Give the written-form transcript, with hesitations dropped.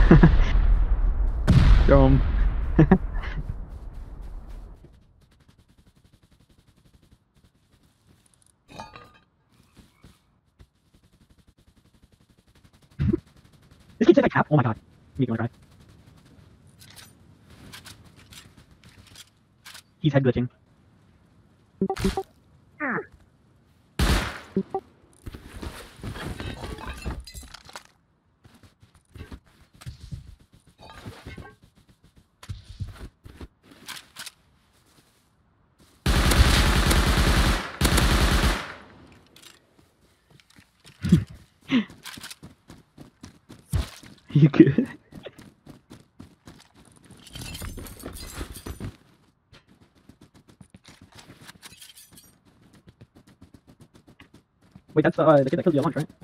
Show him. This kid said like tap. Oh my god. Me gonna try. He's head glitching. You good? Wait, that's the kid that killed you at lunch, right?